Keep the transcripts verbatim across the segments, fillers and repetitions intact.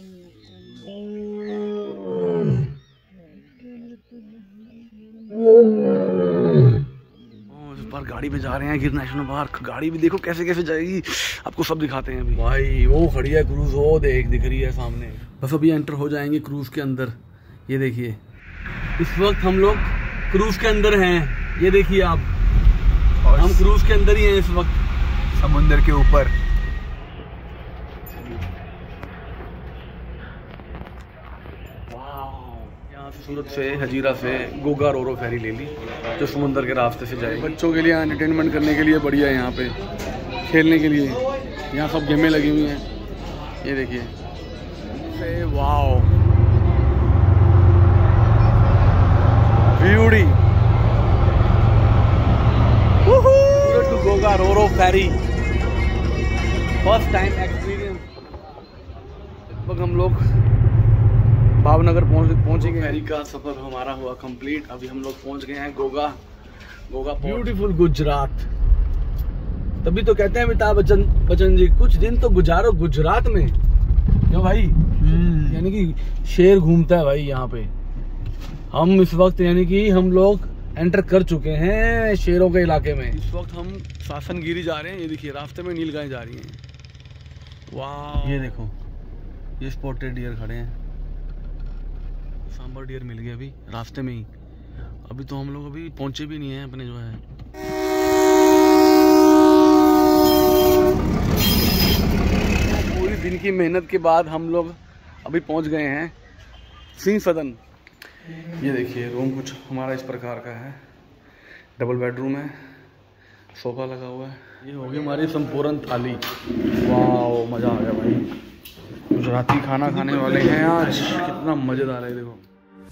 पर गाड़ी पे जा रहे हैं गिर नेशनल पार्क। गाड़ी भी देखो कैसे कैसे जाएगी, आपको सब दिखाते हैं अभी। भाई वो खड़ी है क्रूज, वो देख दिख रही है सामने। बस अभी एंटर हो जाएंगे क्रूज के अंदर। ये देखिए इस वक्त हम लोग क्रूज के अंदर हैं। ये देखिए आप, और हम क्रूज के अंदर ही हैं इस वक्त, समुद्र के ऊपर। यहाँ से सूरत से हजीरा से गोगा रोरो फेरी ले ली जो समुद्र के रास्ते से जाए। बच्चों के लिए एंटरटेनमेंट करने के लिए बढ़िया है यहाँ पे, खेलने के लिए यहाँ सब गेमें लगी हुई हैं। ये देखिए wow beauty to Goga roro ferry, first time experience. लगभग हम लोग भावनगर पहुंच पहुंचे गए। फेरी का सफर हमारा हुआ कंप्लीट। अभी हम लोग पहुंच गए हैं गोगा गोगा ब्यूटीफुल गुजरात। तभी तो कहते हैं अमिताभ बच्चन बच्चन जी कुछ दिन तो गुजारो गुजरात में। क्यों भाई? यानी कि शेर घूमता है भाई यहाँ पे। हम इस वक्त यानी कि हम लोग एंटर कर चुके हैं शेरों के इलाके में। इस वक्त हम सासनगिरी जा रहे हैं। ये देखिए रास्ते में नीलगाय जा रही हैं। वाह ये देखो, ये स्पॉटेड डियर खड़े हैं। सांबर डियर मिल गया अभी रास्ते में ही। अभी तो हम लोग अभी पहुंचे भी नहीं हैं अपने जो है। पूरी दिन की मेहनत के बाद हम लोग अभी पहुंच गए हैं सिंह सदन। ये देखिए रूम कुछ हमारा इस प्रकार का है। डबल बेडरूम है, सोफा लगा हुआ है। ये होगी हमारी संपूर्ण थाली। वाह मज़ा आ गया भाई। गुजराती खाना खाने वाले हैं आज, कितना मज़ेदार है। देखो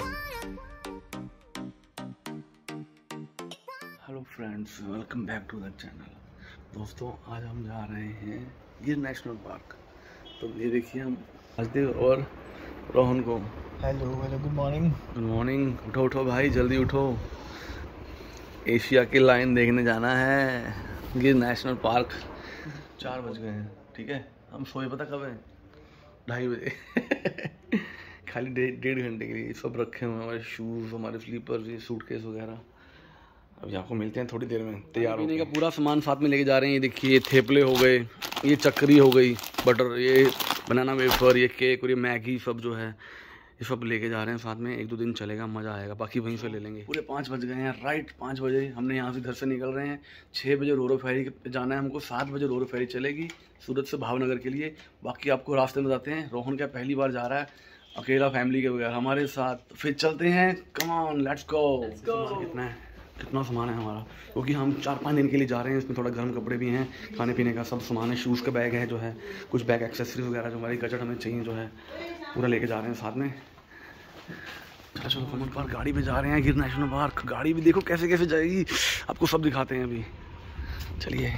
hello friends, welcome back to the channel. दोस्तों आज हम जा रहे हैं गिर नेशनल पार्क। तो ये देखिए हम हसदेव और रोहन को। Hello hello good morning. Good morning. उठो उठो भाई जल्दी उठो, एशिया की लाइन देखने जाना है गिर नेशनल पार्क। चार बज गए हैं, ठीक है। हम सोए पता कब हैं? ढाई बजे खाली डेढ़ डेढ़ घंटे के लिए सब रखे हुए हैं, हमारे शूज़, हमारे स्लीपर्स, ये सूटकेस वगैरह। अभी आपको मिलते हैं थोड़ी देर में। तैयार होने का पूरा सामान साथ में लेके जा रहे हैं। ये देखिए थेपले हो गए, ये चक्री हो गई, बटर, ये बनाना वेफर, ये केक और ये मैगी सब जो है ये सब लेके जा रहे हैं साथ में। एक दो दिन चलेगा, मज़ा आएगा। बाकी वहीं से ले लेंगे। पूरे पाँच बज गए हैं, राइट पाँच बजे हमने यहाँ से घर से निकल रहे हैं। छः बजे रोरो फेरी पे जाना है हमको। सात बजे रोरो फेरी चलेगी सूरत से भावनगर के लिए। बाकी आपको रास्ते में बताते हैं। रोहन क्या पहली बार जा रहा है अकेला, फैमिली के बगैर, हमारे साथ। फिर चलते हैं, कम ऑन लेट्स गो। कितना है कितना सामान है हमारा, क्योंकि हम चार पाँच दिन के लिए जा रहे हैं। इसमें थोड़ा गर्म कपड़े भी हैं, खाने पीने का सब सामान है। शूज़ का बैग है जो है, कुछ बैग एक्सेसरीज वगैरह जो हमारी गजट हमें चाहिए जो है पूरा लेके जा रहे हैं साथ में। चलो चलो कमल पार्क गाड़ी पे जा रहे हैं गिर नेशनल पार्क। गाड़ी भी देखो कैसे कैसे जाएगी, आपको सब दिखाते हैं अभी। चलिए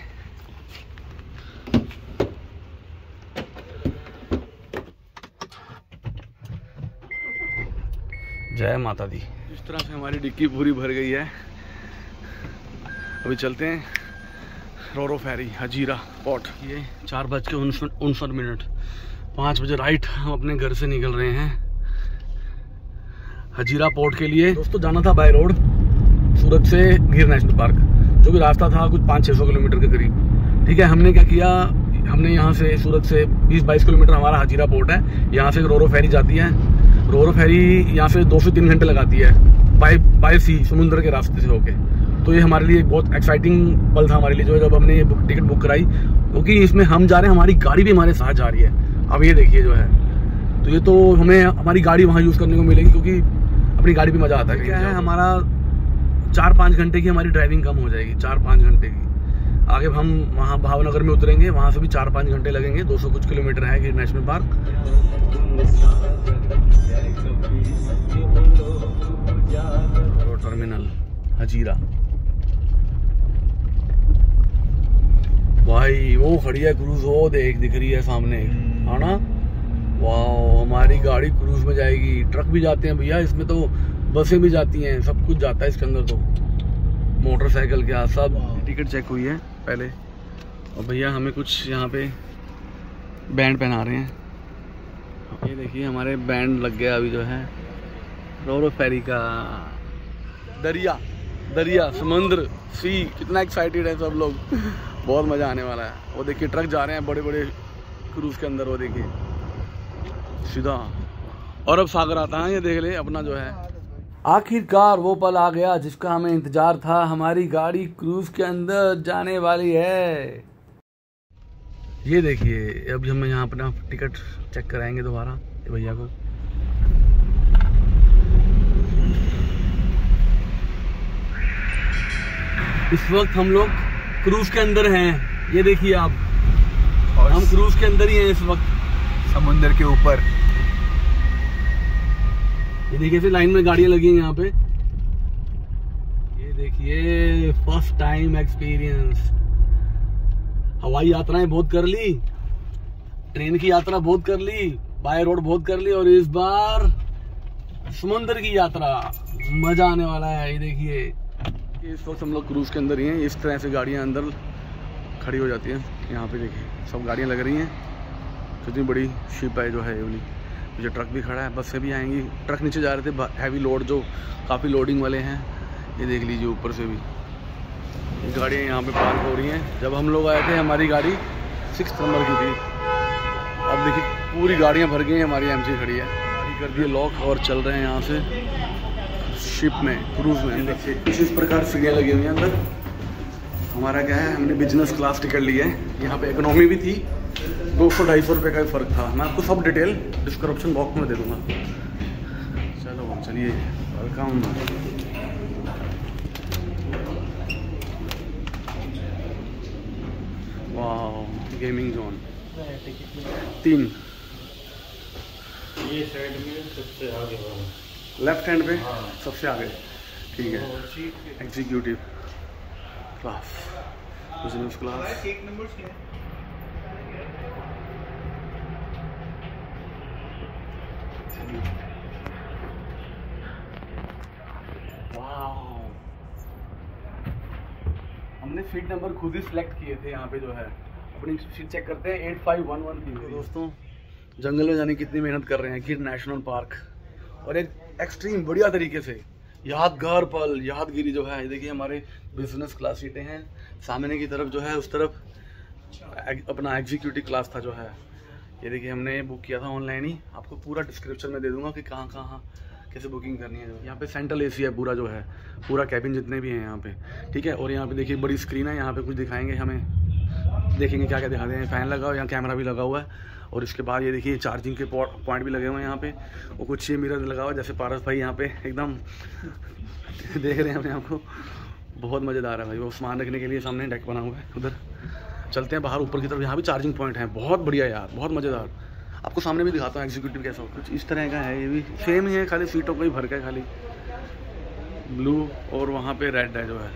जय माता दी। इस तरह से हमारी डिक्की पूरी भर गई है। अभी चलते हैं रोरो फेरी हजीरा पोर्ट। ये चार बज के उनसठ मिनट पाँच बजे राइट हम अपने घर से निकल रहे हैं हजीरा पोर्ट के लिए। दोस्तों जाना था बाय रोड सूरत से गिर नेशनल पार्क, जो कि रास्ता था कुछ पाँच छः सौ किलोमीटर के करीब। ठीक है, हमने क्या किया, हमने यहाँ से सूरत से बीस बाईस किलोमीटर हमारा हजीरा पोर्ट है। यहाँ से रोरो फेरी जाती है। रोरो फेरी यहाँ से दो से तीन घंटे लगाती है बाय बाय सी, समुद्र के रास्ते से होके। तो ये हमारे लिए बहुत एक्साइटिंग पल था हमारे लिए जो है जब हमने ये बुक टिकट बुक कराई, क्योंकि इसमें हम जा रहे हैं, हमारी गाड़ी भी हमारे साथ जा रही है। अब ये देखिए जो है, तो ये तो हमें हमारी गाड़ी वहाँ यूज़ करने को मिलेगी, क्योंकि अपनी गाड़ी भी मज़ा आता है। क्या है, हमारा चार पाँच घंटे की हमारी ड्राइविंग कम हो जाएगी, चार पाँच घंटे की। आगे हम वहाँ भावनगर में उतरेंगे, वहाँ से भी चार पाँच घंटे लगेंगे। दो सौ कुछ किलोमीटर है गिर नेशनल पार्क। टर्मिनल हजीरा। भाई वो खड़ी है क्रूज, वो देख दिख रही है सामने, है ना। वाह हमारी गाड़ी क्रूज में जाएगी। ट्रक भी जाते हैं भैया इसमें, तो बसें भी जाती हैं, सब कुछ जाता है इसके अंदर। तो मोटरसाइकिल क्या सब। टिकट चेक हुई है पहले, और भैया हमें कुछ यहाँ पे बैंड पहना रहे हैं। ये देखिए हमारे बैंड लग गया अभी जो है रोरो फेरी का। दरिया दरिया समुद्र सी, कितना एक्साइटेड है सब लोग। बहुत मज़ा आने वाला है। वो देखिए ट्रक जा रहे हैं बड़े बड़े क्रूज के अंदर, वो देखिए सीधा। और अब सागर आता है, ये देख ले अपना जो है। आखिरकार वो पल आ गया जिसका हमें इंतजार था। हमारी गाड़ी क्रूज के अंदर जाने वाली है। ये देखिए अभी हम यहाँ अपना टिकट चेक कराएंगे दोबारा भैया को। इस वक्त हम लोग क्रूज के अंदर हैं। ये देखिए आप, और हम क्रूज के अंदर ही हैं इस वक्त, समुद्र के ऊपर। ये देखिए ऐसे लाइन में गाड़ियां लगी हैं यहाँ पे। ये देखिए फर्स्ट टाइम एक्सपीरियंस। हवाई यात्राएं बहुत कर ली, ट्रेन की यात्रा बहुत कर ली, बाय रोड बहुत कर ली, और इस बार समुद्र की यात्रा। मजा आने वाला है। ये देखिए इस वक्त हम लोग क्रूज के अंदर ही हैं। इस तरह से गाड़ियां अंदर खड़ी हो जाती हैं। यहाँ पे देखिए सब गाड़ियां लग रही हैं। कितनी बड़ी शिप है जो है ये वाली। मुझे ट्रक भी खड़ा है, बस से भी आएंगी। ट्रक नीचे जा रहे थे हैवी लोड, जो काफ़ी लोडिंग वाले हैं। ये देख लीजिए ऊपर से भी गाड़ियाँ यहाँ पे पार्क हो रही हैं। जब हम लोग आए थे हमारी गाड़ी सिक्स नंबर की थी। अब देखिए पूरी गाड़ियाँ भर गई हैं। हमारी एमसी खड़ी है, गाड़ी कर दी लॉक और चल रहे हैं यहाँ से शिप में, क्रूज में। देखिए कुछ इस प्रकार सीढ़ियाँ लगी हुई हैं अंदर। हमारा क्या है, हमने बिजनेस क्लास टिकट ली है। यहाँ पे इकोनॉमी भी थी, दो सौ ढाई सौ रुपये का फ़र्क था। मैं आपको सब डिटेल डिस्क्रिप्शन बॉक्स में दे दूँगा। चलो हम चलिए, वेलकम। वाह, गेमिंग जोन तीन। ये साइड में सबसे आगे वाला, लेफ्ट हैंड पे हाँ। सबसे आगे, ठीक है। Executive class, business class. एक नंबर से हमने सीट नंबर खुद ही सिलेक्ट किए थे। यहाँ पे जो है अपनी सीट चेक करते हैं। एट फाइव वन वन थी। दोस्तों जंगल में जाने की कितनी मेहनत कर रहे हैं गिर नेशनल पार्क, और एक एक्सट्रीम बढ़िया तरीके से यादगार पल, यादगिरी जो है। देखिए हमारे बिजनेस क्लास सीटें हैं। सामने की तरफ जो है उस तरफ अपना एग्जीक्यूटिव क्लास था जो है। ये देखिए हमने बुक किया था ऑनलाइन ही। आपको पूरा डिस्क्रिप्शन में दे दूंगा कि कहाँ कहाँ कैसे बुकिंग करनी है। जो यहाँ पे सेंट्रल एसी है पूरा जो है, पूरा कैबिन जितने भी हैं यहाँ पे, ठीक है। और यहाँ पे देखिए बड़ी स्क्रीन है। यहाँ पे कुछ दिखाएंगे हमें, देखेंगे क्या क्या दिखाते हैं। फ़ैन लगा हुआ है, यहाँ कैमरा भी लगा हुआ है। और इसके बाद ये देखिए चार्जिंग के पॉइंट भी लगे हुए हैं यहाँ पे। और कुछ ये मिरर लगा हुआ है, जैसे पारस भाई यहाँ पे एकदम देख रहे हैं अपने आपको। बहुत मज़ेदार है भाई। वो सामान रखने के लिए सामने डेक बना हुआ है। उधर चलते हैं बाहर ऊपर की तरफ, यहाँ भी चार्जिंग पॉइंट है। बहुत बढ़िया यार, बहुत मज़ेदार। आपको सामने भी दिखाता हूँ एग्जीक्यूटिव कैसा हो। कुछ इस तरह का है। ये भी सेम ही है, खाली सीटों को ही भर का है, खाली ब्लू और वहाँ पे रेड है जो है।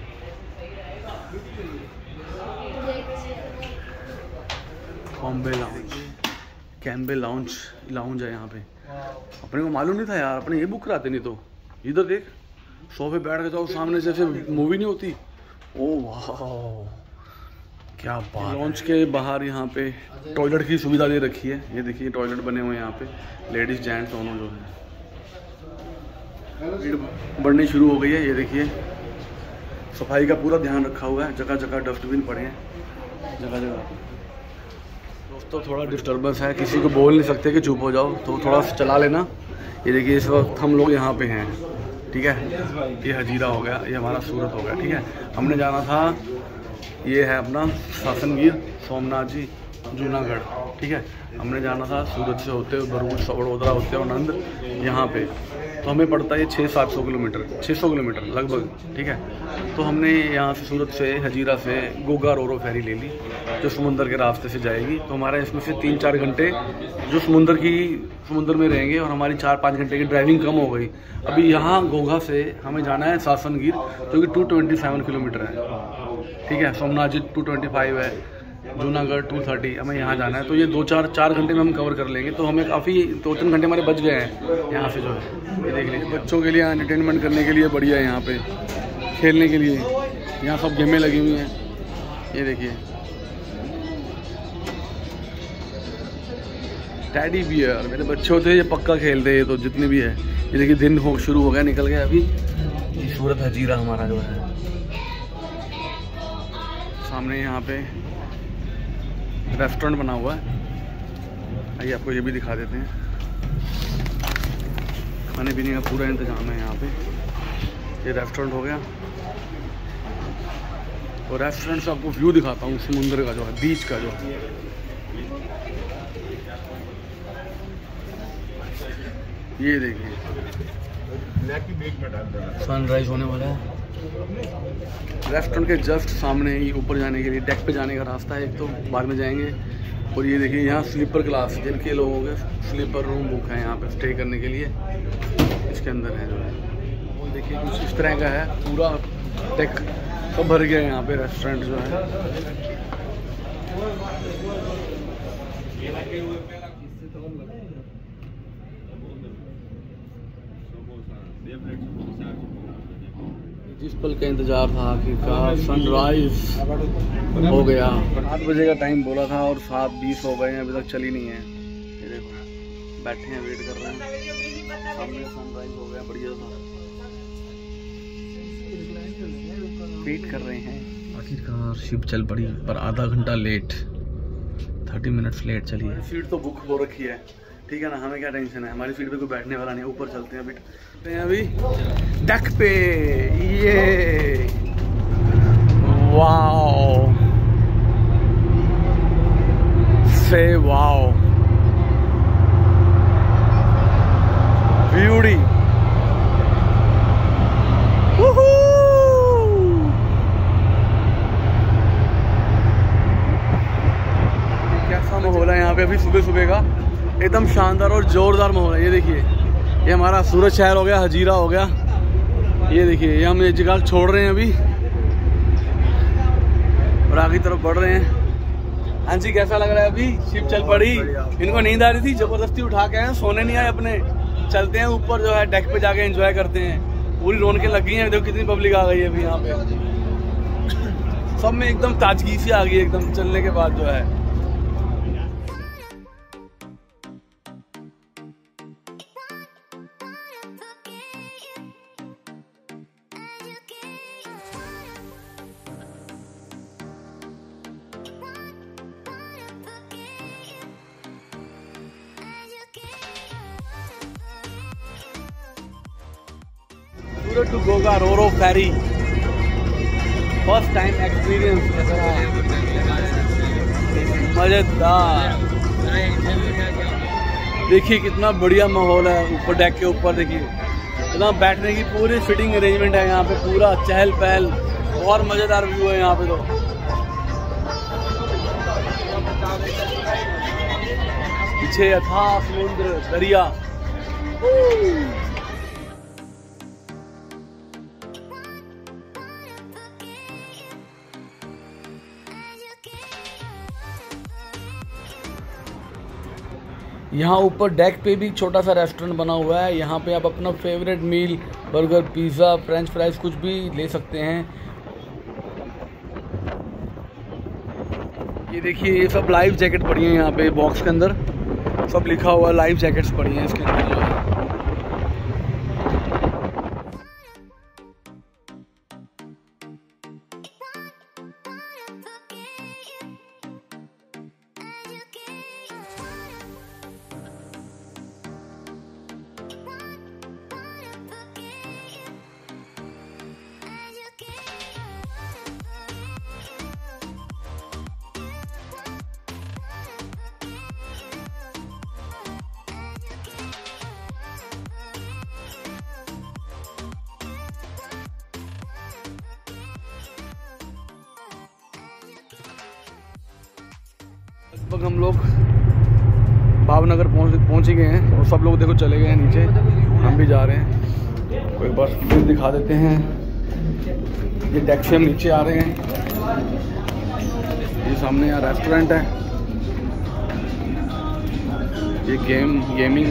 Cambay lounge, Cambay lounge lounge है यहाँ पे। अपने को मालूम नहीं था यार, अपने ये बुक कराते नहीं तो। इधर देख, सोफे बैठ के जाओ, सामने जैसे मूवी नहीं होती। ओ वाह क्या बात। लॉन्च के बाहर यहाँ पे टॉयलेट की सुविधा दे रखी है। ये देखिए टॉयलेट बने हुए हैं यहाँ पे, लेडीज जेंट्स दोनों जो है। भीड़ बढ़नी शुरू हो गई है। ये देखिए सफाई का पूरा ध्यान रखा हुआ है। जगह जगह डस्टबिन पड़े हैं, जगह जगह। दोस्तों थोड़ा डिस्टर्बेंस है, किसी को बोल नहीं सकते कि चुप हो जाओ, तो थोड़ा चला लेना। ये देखिए इस वक्त हम लोग यहाँ पे हैं, ठीक है। ये हजीरा हो गया, ये हमारा सूरत हो गया, ठीक है। हमने जाना था, ये है अपना सासनगीर, सोमनाथ जी, जूनागढ़, ठीक है। हमने जाना था सूरत से होते हुए भरूच, वडोदरा होते हुए आनंद यहाँ पे। तो हमें पड़ता है ये छः सात सौ किलोमीटर, छः सौ किलोमीटर लगभग, ठीक है। तो हमने यहाँ से सूरत से, हजीरा से गोगा रोरो फेरी ले ली, जो समुंदर के रास्ते से जाएगी। तो हमारे इसमें से तीन चार घंटे जो समुंदर की समुंदर में रहेंगे, और हमारी चार पाँच घंटे की ड्राइविंग कम हो गई। अभी यहाँ गोगा से हमें जाना है सासनगीर, जो कि टू ट्वेंटी सेवन किलोमीटर है, ठीक है। Somnath ji two twenty five है, जूनागढ़ टू थर्टी, हमें यहाँ जाना है। तो ये दो चार चार घंटे में हम कवर कर लेंगे। तो हमें काफ़ी दो तीन घंटे हमारे बच गए हैं यहाँ से जो है। ये देख लीजिए बच्चों के लिए एंटरटेनमेंट करने के लिए बढ़िया है यहाँ पे, खेलने के लिए यहाँ सब गेमें लगी हुई हैं। ये देखिए टैडी बियर मेरे बच्चे होते हैं ये पक्का खेलते हैं, तो जितने भी है ये देखिए दिन हो शुरू हो गया, निकल गया अभी। ये सूरत हजीरा हमारा जो है सामने, यहाँ पे रेस्टोरेंट बना हुआ है। आइए आपको ये भी दिखा देते हैं। खाने पीने का पूरा इंतजाम है यहाँ पे। ये रेस्टोरेंट हो गया, और रेस्टोरेंट से आपको व्यू दिखाता हूँ समुद्र का जो है, बीच का जो है। ये देखिए सनराइज होने वाला है। रेस्टोरेंट के जस्ट सामने ही ऊपर जाने के लिए डेक पे जाने का रास्ता है, एक तो बाद में जाएंगे। और ये देखिए यहाँ स्लीपर क्लास, जिनके लोगों के स्लीपर रूम बुक है यहाँ पे स्टे करने के लिए, इसके अंदर है जो है। वो देखिए कुछ इस तरह का है, पूरा डेक सब भर गया है यहाँ पे रेस्टोरेंट जो है। जिस पल का इंतजार था आखिरकार सनराइज हो गया। आठ बजे का टाइम बोला था और सात बीस हो गए हैं, अभी तक चली नहीं है। ये देखो बैठे हैं, वेट कर रहे हैं। सामने सनराइज हो गया, बढ़िया था, वेट कर रहे हैं। आखिरकार शिप चल पड़ी, पर आधा घंटा लेट, थर्टी मिनट्स लेट चली है। सीट तो बुक हो रखी है, ठीक है ना, हमें क्या टेंशन है, हमारी सीट पे कोई बैठने वाला नहीं है। ऊपर चलते हैं अभी, अभी डेक पे। ये वाओ से वाओ ब्यूटी, कैसा माहौल है यहाँ पे अभी सुबह सुबह का, एकदम शानदार और जोरदार माहौल है। ये देखिए ये हमारा सूरत शहर हो गया, हजीरा हो गया। ये देखिए ये हम ये जगह छोड़ रहे हैं अभी और आगे तरफ बढ़ रहे हैं। हाँ जी, कैसा लग रहा है? अभी शिप चल पड़ी, इनको नींद आ रही थी, जबरदस्ती उठा के आए, सोने नहीं आए अपने। चलते हैं ऊपर जो है, डेक पे जाके एंजॉय करते हैं। पूरी रौनकें लगी हैं, देखो कितनी पब्लिक आ गई है अभी यहाँ पे। सब में एकदम ताजगी सी आ गई एकदम चलने के बाद जो है। Surat to Goga roro ferry, first time experience, मजेदार। देखिए कितना बढ़िया माहौल है ऊपर डेक के ऊपर। देखिए इतना बैठने की पूरी फिटिंग अरेंजमेंट है यहाँ पे, पूरा चहल पहल, बहुत मजेदार व्यू है यहाँ पे। तो पीछे अथाह समुद्र, दरिया। यहाँ ऊपर डेक पे भी छोटा सा रेस्टोरेंट बना हुआ है। यहाँ पे आप अपना favourite meal, burger, pizza, French fries कुछ भी ले सकते हैं। ये देखिए ये सब लाइफ जैकेट पड़ी हैं यहाँ पे बॉक्स के अंदर, सब लिखा हुआ लाइफ जैकेट्स पड़ी हैं इसके अंदर जो है। लगभग हम लोग भावनगर पहुँच पहुँच ही गए हैं और सब लोग देखो चले गए हैं नीचे, हम भी जा रहे हैं। तो एक बार फिर दिखा देते हैं, ये डेक से हम नीचे आ रहे हैं। ये सामने यहाँ रेस्टोरेंट है, ये गेम गेमिंग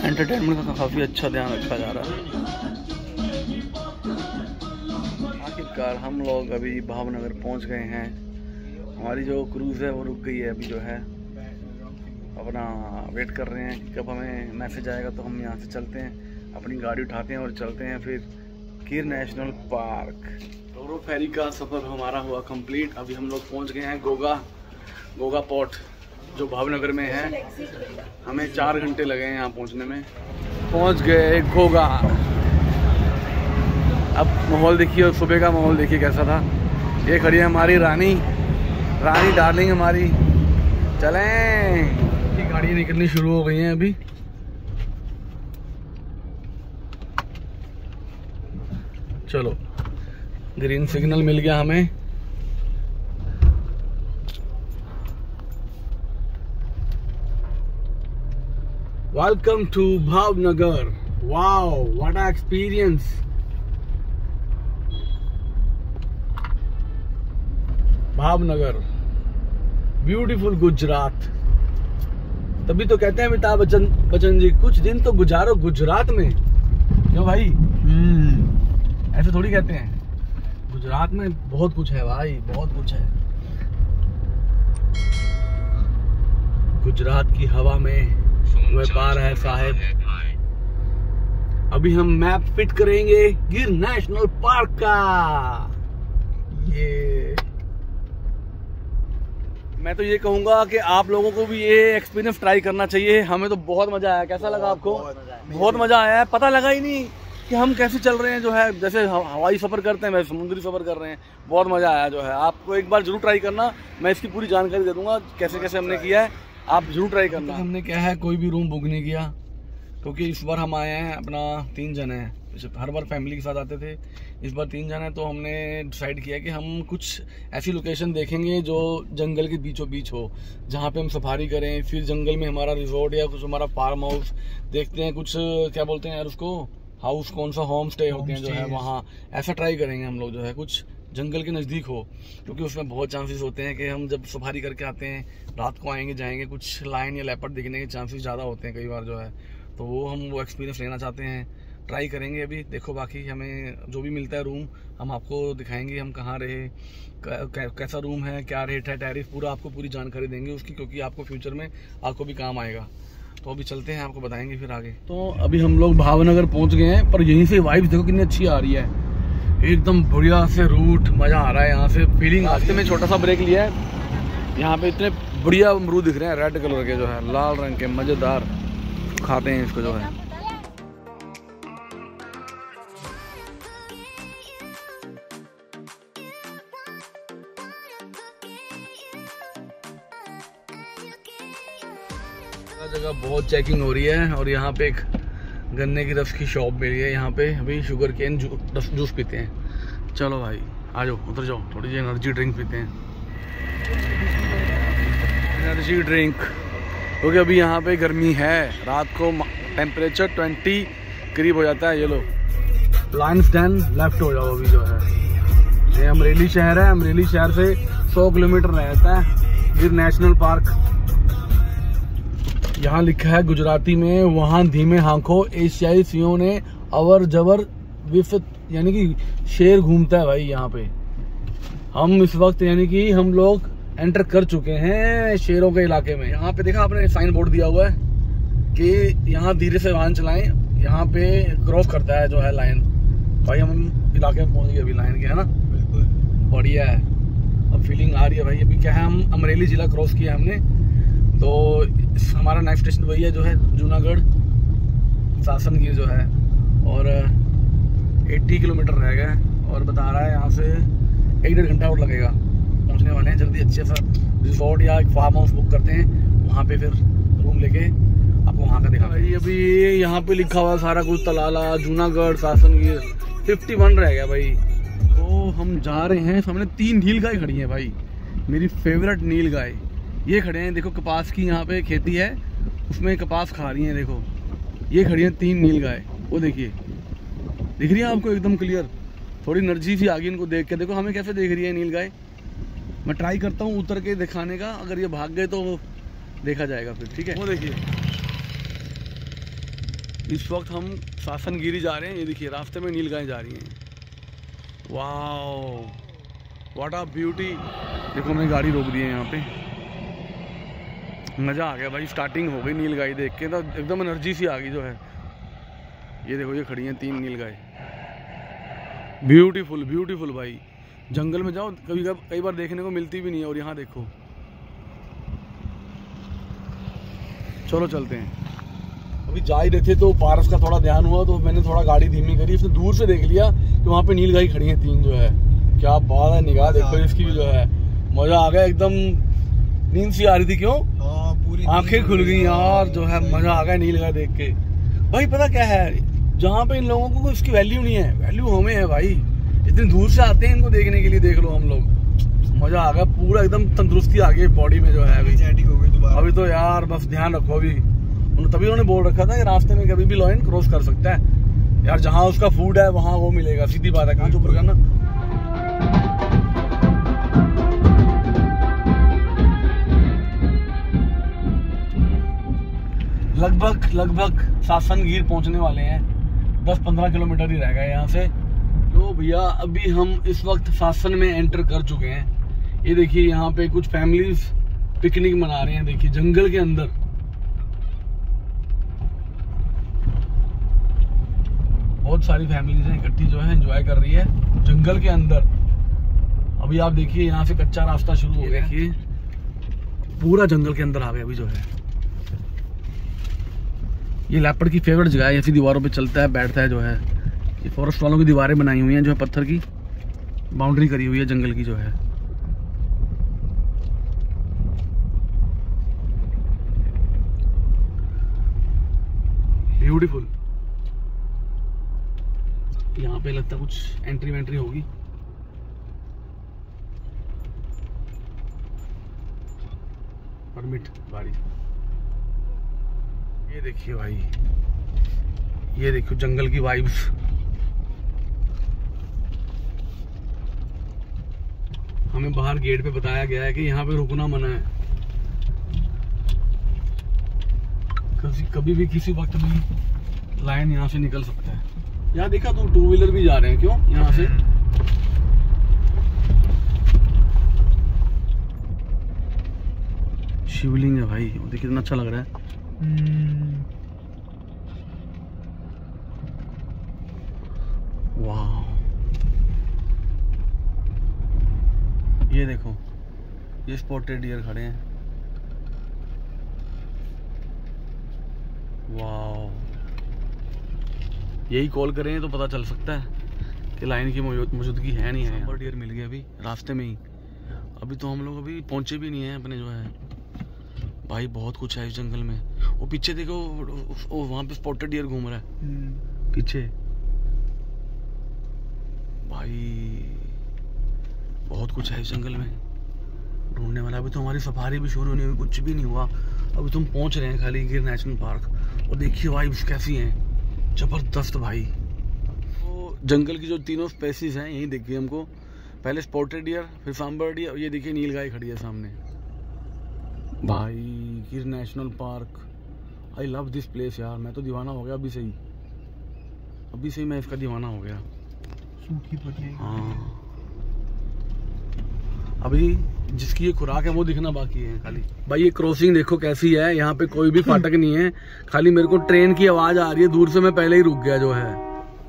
एंटरटेनमेंट का काफ़ी अच्छा ध्यान रखा जा रहा है। नमस्कार। हम लोग अभी भावनगर पहुंच गए हैं। हमारी जो क्रूज़ है वो रुक गई है अभी, जो है अपना वेट कर रहे हैं कि कब हमें मैसेज आएगा तो हम यहाँ से चलते हैं, अपनी गाड़ी उठाते हैं और चलते हैं फिर गिर नेशनल पार्क। रोरो फेरी का सफ़र हमारा हुआ कंप्लीट। अभी हम लोग पहुँच गए हैं गोगा गोगा पोर्ट जो भावनगर में है। हमें चार घंटे लगे हैं यहाँ पहुँचने में। पहुँच गए गोगा। अब माहौल देखिए और सुबह का माहौल देखिए कैसा था। ये खड़ी है हमारी रानी रानी डार्लिंग हमारी। चलें, गाड़ियाँ निकलनी शुरू हो गई हैं अभी। चलो, ग्रीन सिग्नल मिल गया हमें। Welcome to Bhavnagar. Wow, what a experience. Bhavnagar, beautiful Gujarat. तभी तो कहते हैं अमिताभ बच्चन बच्चन जी, कुछ दिन तो गुजारो गुजरात में। क्यों भाई? हम्म ऐसे थोड़ी कहते हैं। गुजरात में बहुत कुछ है भाई, बहुत कुछ है। गुजरात की हवा में व्यापार है साहेब। अभी हम मैप फिट करेंगे गिर नेशनल पार्क का। ये मैं तो ये कहूँगा कि आप लोगों को भी ये एक्सपीरियंस ट्राई करना चाहिए। हमें तो बहुत मजा आया। कैसा लगा आपको? बहुत मजा आया है। पता लगा ही नहीं कि हम कैसे चल रहे हैं, जो है जैसे हवाई सफ़र करते हैं वैसे समुद्री सफ़र कर रहे हैं। बहुत मज़ा आया। जो है आपको एक बार जरूर ट्राई करना। मैं इसकी पूरी जानकारी दे दूँगा कैसे कैसे हमने किया है, आप जरूर ट्राई करना। तो हमने क्या है, कोई भी रूम बुक नहीं किया क्योंकि इस बार हम आए हैं अपना तीन जने हैं। हर बार फैमिली के साथ आते थे, इस बार तीन जने हैं। तो हमने डिसाइड किया कि हम कुछ ऐसी लोकेशन देखेंगे जो जंगल के बीचों बीच हो, जहाँ पे हम सफारी करें। फिर जंगल में हमारा रिजॉर्ट या कुछ हमारा फार्म हाउस देखते हैं, कुछ क्या बोलते हैं यार उसको, हाउस कौन सा, होम स्टे होते हैं जो है वहाँ, ऐसा ट्राई करेंगे हम लोग। जो है कुछ जंगल के नज़दीक हो, क्योंकि उसमें बहुत चांसेस होते हैं कि हम जब सफारी करके आते हैं रात को आएंगे जाएंगे, कुछ लायन या लेपर्ड दिखने के चांसेस ज़्यादा होते हैं कई बार जो है। तो वो हम वो एक्सपीरियंस लेना चाहते हैं, ट्राई करेंगे अभी। देखो बाकी हमें जो भी मिलता है रूम हम आपको दिखाएंगे, हम कहाँ रहे, कैसा रूम है, क्या रेट है, टैरिफ, पूरा आपको पूरी जानकारी देंगे उसकी, क्योंकि आपको फ्यूचर में आपको भी काम आएगा। तो अभी चलते हैं, आपको बताएंगे फिर आगे। तो अभी हम लोग भावनगर पहुँच गए हैं, पर यहीं से वाइब्स देखो कितनी अच्छी आ रही है, एकदम बढ़िया से रूट, मज़ा आ रहा है यहाँ से, फीलिंग। रास्ते में छोटा सा ब्रेक लिया है। यहाँ पे इतने बढ़िया अमरूद दिख रहे हैं, रेड कलर के जो है, लाल रंग के, मज़ेदार। खाते हैं इसको जो है। जगह बहुत चेकिंग हो रही है और यहाँ पे एक गन्ने की रस की शॉप मिली है। यहाँ पे अभी शुगर केन जू, जूस पीते हैं। चलो भाई आ जाओ, उधर जाओ, थोड़ी सी एनर्जी ड्रिंक पीते हैं, एनर्जी ड्रिंक। क्योंकि अभी यहाँ पे गर्मी है, रात को टेम्परेचर ट्वेंटी करीब हो जाता है। ये लो लाइन स्टैंड लेफ्ट हो जाओ अभी जो है। ये अमरेली शहर है, अमरेली शहर से सौ किलोमीटर रहता है गिर नेशनल पार्क। यहाँ लिखा है गुजराती में, वहाँ धीमे हांखो एशियाई सिंहों ने अवर जवर विफत, यानी कि शेर घूमता है भाई यहाँ पे। हम इस वक्त यानी कि हम लोग एंटर कर चुके हैं शेरों के इलाके में। यहाँ पे देखा आपने साइन बोर्ड दिया हुआ है कि यहाँ धीरे से वाहन चलाएं, यहाँ पे क्रॉस करता है जो है लाइन। भाई हम इलाके में पहुँच गए अभी लाइन के, है ना, बिल्कुल बढ़िया है। अब फीलिंग आ रही है भाई। अभी क्या है, हम अमरेली जिला क्रॉस किया हमने, तो हमारा नेक्स्ट स्टेशन वही है जो है जूनागढ़ सासनगिर जो है, और अस्सी किलोमीटर रह गए और बता रहा है यहाँ से एक डेढ़ घंटा और लगेगा। पहुँचने वाले हैं जल्दी। अच्छे सा रिजॉर्ट या एक फार्म हाउस बुक करते हैं, वहाँ पे फिर रूम लेके आपको वहाँ का दिखा। भाई अभी यहाँ पे लिखा हुआ सारा कुछ, तलाला, जूनागढ़, सासनगिर, इक्यावन रह गया भाई। तो हम जा रहे हैं। सामने तीन नील गाय खड़ी हैं भाई, मेरी फेवरेट नील गाय। ये खड़े हैं, देखो कपास की यहाँ पे खेती है, उसमें कपास खा रही हैं। देखो ये खड़ी हैं तीन नील गाय, वो देखिए, दिख रही है आपको एकदम क्लियर। थोड़ी एनर्जी सी आ गई इनको देख के। देखो हमें कैसे देख रही है नील गाय। मैं ट्राई करता हूँ उतर के दिखाने का, अगर ये भाग गए तो देखा जाएगा फिर, ठीक है। वो देखिए इस वक्त हम सासनगिरी जा रहे हैं, ये देखिए रास्ते में नील गाय जा रही हैं, वाओ व्हाट अ ब्यूटी। देखो हमने गाड़ी रोक दी है यहाँ पे, मज़ा आ गया भाई। स्टार्टिंग हो गई नीलगाई देख के तो एकदम एनर्जी सी आ गई जो है। ये देखो ये खड़ी हैं तीन नीलगाय, ब्यूटीफुल ब्यूटीफुल भाई। जंगल में जाओ कभी कभी कई बार देखने को मिलती भी नहीं है, और यहाँ देखो। चलो चलते हैं। अभी जा ही रहे थे तो पारस का थोड़ा ध्यान हुआ तो मैंने थोड़ा गाड़ी धीमी करी। उसने दूर से देख लिया कि वहाँ पे नीलगाय खड़ी हैं तीन जो है। क्या बात है, निगाह देखो इसकी भी जो है। मज़ा आ गया एकदम, नींद सी आ रही थी। क्यों? हाँ, पूरी आंखें खुल गई यार जो है। मज़ा आ गया नीलगाय देख के भाई। पता क्या है, जहाँ पे इन लोगों को इसकी वैल्यू नहीं है, वैल्यू हमें है भाई। इतनी दूर से आते हैं इनको देखने के लिए। देख लो हम लोग, मज़ा आ गया पूरा एकदम। तंदुरुस्ती आ गई बॉडी में जो है अभी। हो गई दोबारा। अभी तो यार बस ध्यान रखो। अभी तभी उन्होंने बोल रखा था कि रास्ते में कभी भी लाइन क्रॉस कर सकता है यार। जहाँ उसका फूड है वहाँ वो मिलेगा, सीधी बात है। कहाँ चुप रखा ना। लगभग लगभग सासनगीर पहुंचने वाले हैं। दस पंद्रह किलोमीटर ही रह गए यहाँ से। तो भैया अभी हम इस वक्त सासन में एंटर कर चुके हैं। ये देखिए यहाँ पे कुछ फैमिलीज पिकनिक मना रहे हैं। देखिए जंगल के अंदर बहुत सारी फैमिलीज हैं इकट्ठी जो है एंजॉय कर रही है जंगल के अंदर। अभी आप देखिए यहाँ से कच्चा रास्ता शुरू हो गया। देखिए पूरा जंगल के अंदर आ गए अभी जो है। ये लेपर्ड की फेवरेट जगह है। ऐसी दीवारों पे चलता है, बैठता है जो है। ये फॉरेस्ट वालों की दीवारें बनाई हुई हैं जो है, पत्थर की बाउंड्री करी हुई है जंगल की जो है। ब्यूटीफुल। यहाँ पे लगता है कुछ एंट्री वेंट्री होगी। परमिट गाड़ी। ये देखिए भाई, ये देखो जंगल की वाइब्स। हमें बाहर गेट पे बताया गया है कि यहाँ पे रुकना मना है। कभी कभी भी किसी वक्त भी लाइन यहाँ से निकल सकता है। यहाँ देखा तो टू व्हीलर भी जा रहे हैं। क्यों? यहाँ से शिवलिंग है भाई। देखिए कितना अच्छा लग रहा है। वाह, ये देखो ये स्पॉटेड डियर खड़े हैं। वाह, यही कॉल करें तो पता चल सकता है कि लाइन की मौजूदगी है नहीं है। सांबर डियर मिल गया अभी रास्ते में ही। अभी तो हम लोग अभी पहुंचे भी नहीं हैं अपने जो है भाई। बहुत कुछ है इस जंगल में। वो पीछे देखो, वो वहाँ पे स्पॉटेड डियर घूम रहा है पीछे भाई। बहुत कुछ है इस जंगल में ढूंढने वाला। अभी तो हमारी सफारी भी शुरू नहीं हुई, कुछ भी नहीं हुआ। अभी तुम पहुंच रहे हैं खाली गिर नेशनल पार्क। और देखिए वाइब्स कैसी हैं, जबरदस्त भाई। तो जंगल की जो तीनों स्पेसीज हैं यही देखिए हमको। पहले स्पॉटेड डियर, फिर सांबर डियर, और ये देखिए नीलगाय खड़ी है सामने भाई। Gir national park, I love this place यार। मैं तो दीवाना हो गया अभी से ही। अभी से ही मैं इसका दीवाना हो गया। सूखी पत्ती। हाँ, अभी जिसकी ये खुराक है वो दिखना बाकी है खाली। भाई ये क्रॉसिंग देखो कैसी है। यहाँ पे कोई भी फाटक नहीं है, खाली मेरे को ट्रेन की आवाज आ रही है दूर से। मैं पहले ही रुक गया जो है।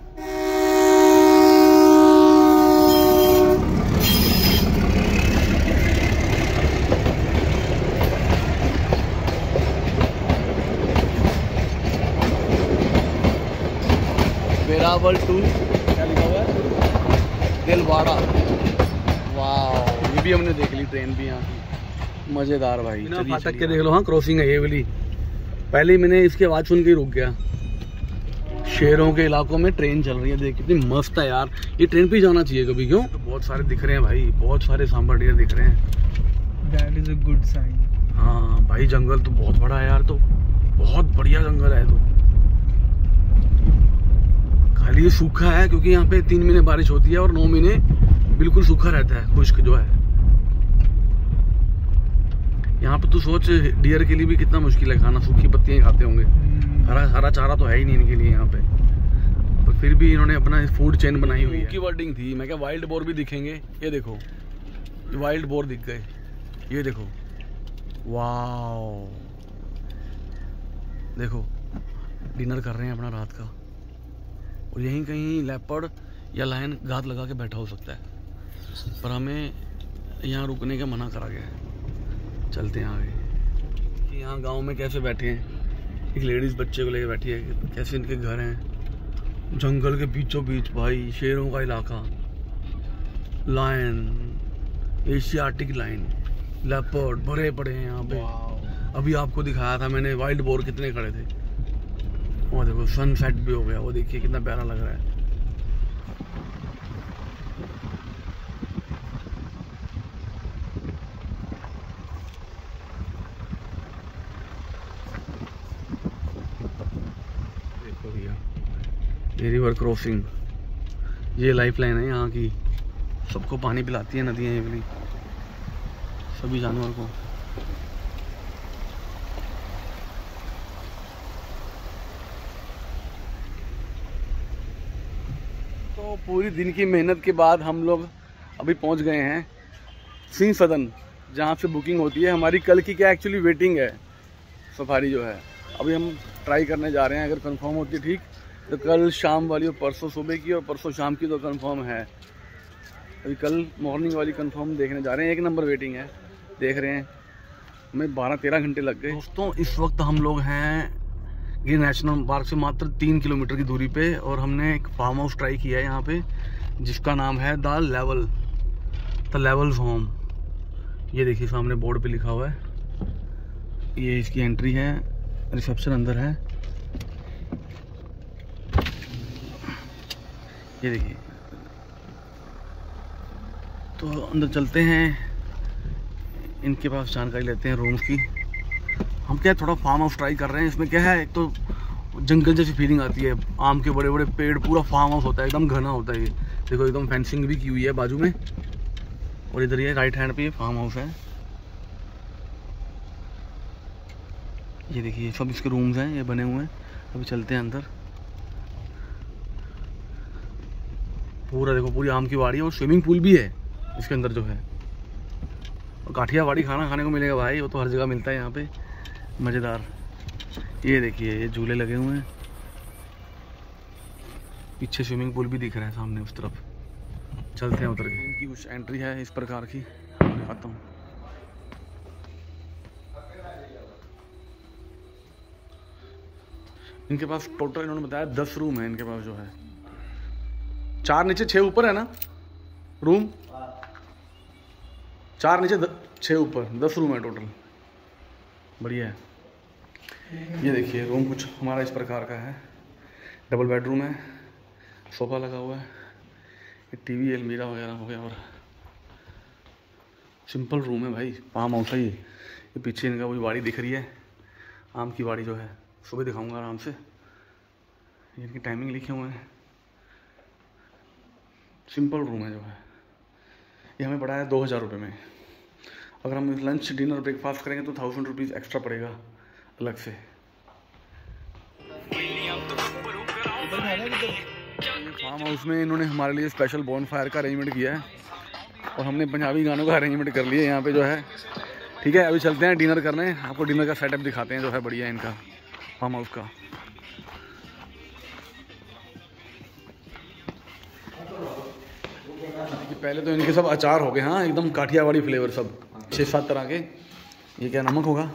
वेरावल टू क्या लिखा हुआ है? दिलवाड़ा। वाह, ये भी हमने देख ली ट्रेन भी यहाँ की। मजेदार भाई। बिना फाटक के देख लो। हाँ क्रॉसिंग है ये वाली। पहले ही मैंने इसकी आवाज सुन के ही रुक गया। शहरों के इलाकों में ट्रेन चल रही है, देख कितनी मस्त है यार। ये ट्रेन पे जाना चाहिए कभी। क्यों? तो बहुत सारे दिख रहे हैं भाई, बहुत सारे सांबर डियर दिख रहे हैं। That is a good sign. हाँ भाई, जंगल तो बहुत बड़ा है यार। तो बहुत बढ़िया जंगल है। तो खाली ये सूखा है क्योंकि यहाँ पे तीन महीने बारिश होती है और नौ महीने बिल्कुल सूखा रहता है, खुश्क जो है। यहाँ पे तो सोच डियर के लिए भी कितना मुश्किल है खाना। सूखी पत्तियां खाते होंगे। हरा हरा चारा तो है ही नहीं इनके लिए यहाँ पे। फिर भी इन्होंने अपना फूड चेन बनाई हुई है। की वर्डिंग थी, मैं क्या वाइल्ड बोर भी दिखेंगे। ये देखो, ये वाइल्ड बोर दिख गए। ये देखो, वाओ, देखो डिनर कर रहे हैं अपना रात का। और यहीं कहीं लेपर्ड या लायन घात लगा के बैठा हो सकता है, पर हमें यहाँ रुकने का मना करा गया है। चलते हैं आगे। यहाँ गांव में कैसे बैठे हैं, एक लेडीज़ बच्चे को लेके बैठी है, कैसे इनके घर हैं जंगल के बीचों बीच भाई, शेरों का इलाका, लायन, एशियाटिक लायन, लेपर्ड बड़े बड़े हैं यहाँ पे। अभी आपको दिखाया था मैंने वाइल्ड बोर कितने खड़े थे। वो देखो सनसेट भी हो गया, वो देखिए कितना प्यारा लग रहा है। देखो भैया, ये रिवर क्रॉसिंग, ये लाइफ लाइन है यहाँ की। सबको पानी पिलाती है नदियाँ ये वाली, सभी जानवर को। तो पूरी दिन की मेहनत के बाद हम लोग अभी पहुंच गए हैं सिंह सदन, जहां से बुकिंग होती है हमारी। कल की क्या एक्चुअली वेटिंग है सफारी जो है, अभी हम ट्राई करने जा रहे हैं। अगर कंफर्म होती है ठीक, तो कल शाम वाली और परसों सुबह की और परसों शाम की तो कंफर्म है। अभी कल मॉर्निंग वाली कंफर्म देखने जा रहे हैं। एक नंबर वेटिंग है, देख रहे हैं। हमें बारह तेरह घंटे लग गए। दोस्तों इस वक्त हम लोग हैं गिर नेशनल पार्क से मात्र तीन किलोमीटर की दूरी पे, और हमने एक फार्म हाउस ट्राई किया है यहाँ पे, जिसका नाम है the level, the levels home. ये देखिए सामने बोर्ड पे लिखा हुआ है। ये इसकी एंट्री है, रिसेप्शन अंदर है। ये देखिए, तो अंदर चलते हैं, इनके पास जानकारी लेते हैं रूम्स की। हम क्या थोड़ा फार्म हाउस ट्राई कर रहे हैं। इसमें क्या है, एक तो जंगल जैसी फीलिंग आती है, आम के बड़े बड़े पेड़, पूरा फार्म हाउस होता है, एकदम घना होता है। ये देखो एकदम फेंसिंग भी की हुई है बाजू में, और इधर ये राइट हैंड पे ये फार्म हाउस है। ये देखिए सब इसके रूम्स हैं, ये बने हुए हैं। अभी चलते हैं अंदर। पूरा देखो, पूरी आम की वाड़ी है, और स्विमिंग पूल भी है इसके अंदर जो है। और काठियावाड़ी खाना खाने को मिलेगा भाई, वो तो हर जगह मिलता है यहाँ पे, मज़ेदार। ये देखिए ये झूले लगे हुए हैं, पीछे स्विमिंग पूल भी दिख रहा है सामने उस तरफ। चलते हैं उतर के। इनकी कुछ एंट्री है इस प्रकार की, दिखाता हूँ। इनके पास टोटल इन्होंने बताया दस रूम है इनके पास जो है। चार नीचे छः ऊपर है ना रूम, चार नीचे छः ऊपर, दस रूम है टोटल। बढ़िया है। ये देखिए रूम कुछ हमारा इस प्रकार का है। डबल बेडरूम है, सोफ़ा लगा हुआ है, ये टीवी अलमीरा वगैरह हो गया, और सिंपल रूम है भाई, फार्म हाउस है ये। ये पीछे इनका वही वाड़ी दिख रही है, आम की वाड़ी जो है, सुबह दिखाऊंगा आराम से। इनकी टाइमिंग लिखे हुए हैं। सिंपल रूम है जो है। ये हमें पड़ा है दो हज़ार रुपये में। अगर हम लंच डिनर ब्रेकफास्ट करेंगे तो थाउजेंड रुपीज़ एक्स्ट्रा पड़ेगा अलग से। फार्म हाउस में इन्होंने हमारे लिए स्पेशल बॉन फायर का अरेंजमेंट किया है, और हमने पंजाबी गानों का अरेंजमेंट कर लिया यहाँ पे जो है। ठीक है, अभी चलते हैं डिनर करने, आपको डिनर का सेटअप दिखाते हैं जो है बढ़िया इनका फार्म हाउस का। पहले तो इनके सब अचार हो गए, हाँ एकदम काठियावाड़ी फ्लेवर, सब छः सात तरह के। ये क्या नमक होगा?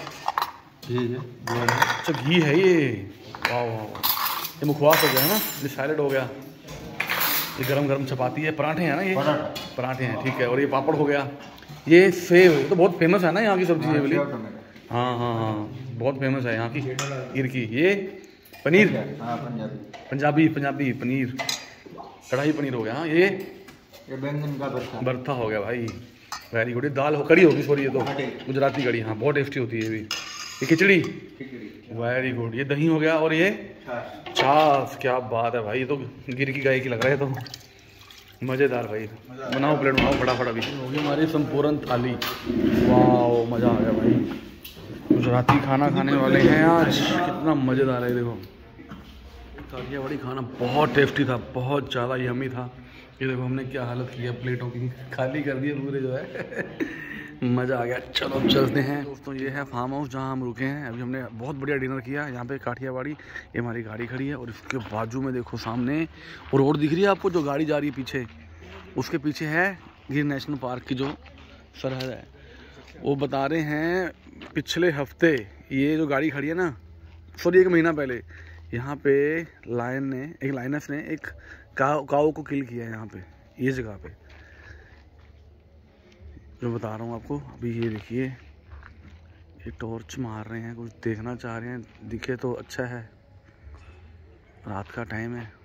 अच्छा घी है ये, वाह वाह। ये मुखवास हो गया है ना, ये सैलेड हो गया, ये गरम गरम चपाती है, पराठे हैं ना ये, पराठे हैं ठीक है। और ये पापड़ हो गया, ये सेव, ये तो बहुत फेमस है ना यहाँ की सब्जी ये वाली। हाँ हाँ हाँ बहुत फेमस है यहाँ की ईर की। ये पनीर, पंजाबी पंजाबी पनीर, कढ़ाई पनीर हो गया। हाँ ये ये बैंगन का भरता भरता हो गया भाई, वेरी गुड। दाल हो, कड़ी होगी सॉरी, ये तो गुजराती कड़ी, हाँ बहुत टेस्टी होती है ये भी। ये खिचड़ी, वेरी गुड। ये दही हो गया, और ये छाछ, क्या बात है भाई, ये तो गिर की गाय की लग रहा है, तो मज़ेदार भाई। बनाओ प्लेट बनाओ फटाफट। अभी होगी हमारी संपूर्ण थाली, वाह मज़ा आ गया भाई। गुजराती खाना खाने वाले हैं आज, कितना मज़ेदार है। देखो काठियावाड़ी खाना बहुत टेस्टी था, बहुत ज़्यादा यमी था। ये देखो हमने क्या हालत की है प्लेटों की, खाली कर दिए पूरे जो है। मज़ा आ गया। चलो अब चलते हैं दोस्तों। ये है फार्म हाउस जहाँ हम रुके हैं। अभी हमने बहुत बढ़िया डिनर किया यहाँ पे काठियावाड़ी। ये हमारी गाड़ी खड़ी है और इसके बाजू में देखो सामने रोड दिख रही है आपको, जो गाड़ी जा रही है पीछे, उसके पीछे है गिर नेशनल पार्क की जो सरहद है। वो बता रहे हैं पिछले हफ्ते ये जो गाड़ी खड़ी है ना, सॉरी एक महीना पहले यहाँ पे लायन ने एक लाइनस ने एक काव काव को किल किया है यहाँ पे, ये जगह पे जो बता रहा हूँ आपको। अभी ये देखिए ये टॉर्च मार रहे हैं, कुछ देखना चाह रहे हैं, दिखे तो अच्छा है, रात का टाइम है।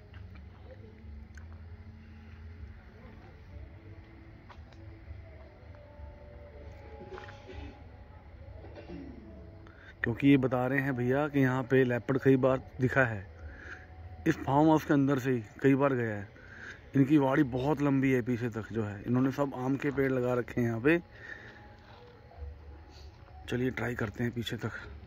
क्योंकि ये बता रहे हैं भैया कि यहाँ पे लेपर्ड कई बार दिखा है, इस फार्म हाउस के अंदर से ही कई बार गया है। इनकी वाड़ी बहुत लंबी है पीछे तक जो है, इन्होंने सब आम के पेड़ लगा रखे हैं यहाँ पे। चलिए ट्राई करते हैं पीछे तक।